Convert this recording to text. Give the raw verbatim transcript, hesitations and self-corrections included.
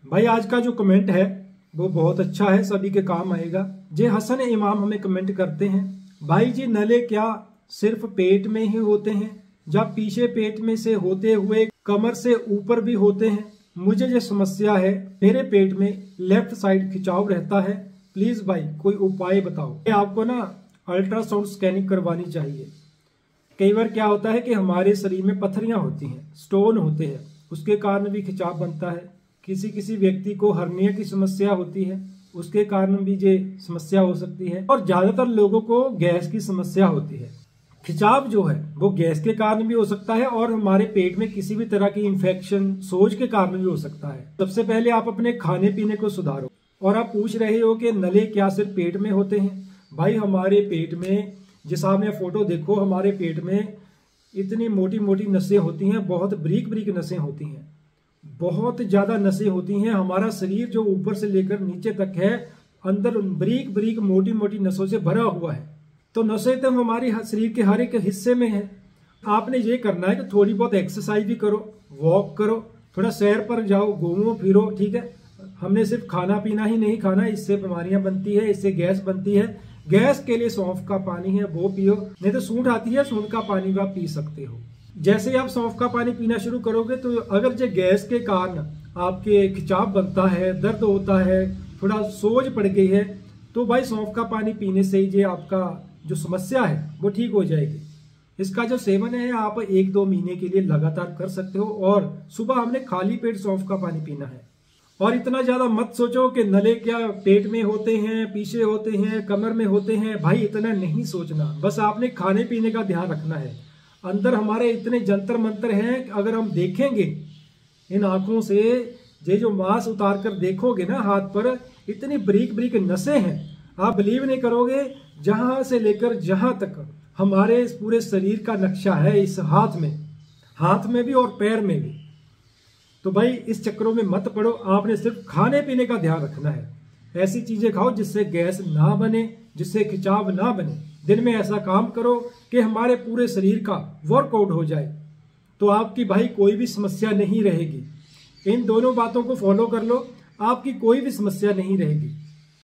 भाई आज का जो कमेंट है वो बहुत अच्छा है, सभी के काम आएगा। जे हसन इमाम हमें कमेंट करते हैं, भाई जी नले क्या सिर्फ पेट में ही होते हैं या पीछे पेट में से होते हुए कमर से ऊपर भी होते हैं? मुझे जो समस्या है, मेरे पेट में लेफ्ट साइड खिंचाव रहता है, प्लीज भाई कोई उपाय बताओ। आपको ना अल्ट्रासाउंड स्कैनिंग करवानी चाहिए। कई बार क्या होता है कि हमारे शरीर में पथरियां होती हैं, स्टोन होते हैं, उसके कारण भी खिंचाव बनता है। किसी किसी व्यक्ति को हर्निया की समस्या होती है, उसके कारण भी ये समस्या हो सकती है। और ज्यादातर लोगों को गैस की समस्या होती है। खिंचाव जो है वो गैस के कारण भी हो सकता है और हमारे पेट में किसी भी तरह की इंफेक्शन, सोज के कारण भी हो सकता है। सबसे पहले आप अपने खाने पीने को सुधारो। और आप पूछ रहे हो कि नले क्या सिर्फ पेट में होते हैं? भाई हमारे पेट में, जिस आपने फोटो देखो, हमारे पेट में इतनी मोटी मोटी नसें होती हैं, बहुत ब्रीक ब्रीक नसें होती हैं, बहुत ज्यादा नसें होती हैं। हमारा शरीर जो ऊपर से लेकर नीचे तक है, अंदर ब्रीक ब्रीक मोटी मोटी नसों से भरा हुआ है। तो नसें तो हमारी शरीर के हर एक हिस्से में है। आपने ये करना है कि थोड़ी बहुत एक्सरसाइज भी करो, वॉक करो, थोड़ा सैर पर जाओ, घूमो फिरो, ठीक है। हमने सिर्फ खाना पीना ही नहीं खाना, इससे बीमारियां बनती है, इससे गैस बनती है। गैस के लिए सौंफ का पानी है वो पियो, नहीं तो सूंठ आती है, सूंठ का पानी भी आप पी सकते हो। जैसे ही आप सौंफ का पानी पीना शुरू करोगे तो अगर जो गैस के कारण आपके खिंचाव बनता है, दर्द होता है, थोड़ा सोज पड़ गई है, तो भाई सौंफ का पानी पीने से ही जो आपका जो समस्या है वो ठीक हो जाएगी। इसका जो सेवन है आप एक दो महीने के लिए लगातार कर सकते हो। और सुबह हमने खाली पेट सौंफ का पानी पीना है। और इतना ज्यादा मत सोचो कि नले क्या पेट में होते हैं, पीछे होते हैं, कमर में होते हैं। भाई इतना नहीं सोचना, बस आपने खाने पीने का ध्यान रखना है। अंदर हमारे इतने जंतर मंतर हैं, अगर हम देखेंगे इन आंखों से, ये जो मांस उतार कर देखोगे ना हाथ पर, इतनी ब्रीक ब्रीक नसें हैं, आप बिलीव नहीं करोगे। जहां से लेकर जहां तक हमारे इस पूरे शरीर का नक्शा है, इस हाथ में, हाथ में भी और पैर में भी। तो भाई इस चक्करों में मत पड़ो, आपने सिर्फ खाने पीने का ध्यान रखना है। ऐसी चीजें खाओ जिससे गैस ना बने, जिससे खिंचाव ना बने। दिन में ऐसा काम करो कि हमारे पूरे शरीर का वर्कआउट हो जाए, तो आपकी भाई कोई भी समस्या नहीं रहेगी। इन दोनों बातों को फॉलो कर लो, आपकी कोई भी समस्या नहीं रहेगी।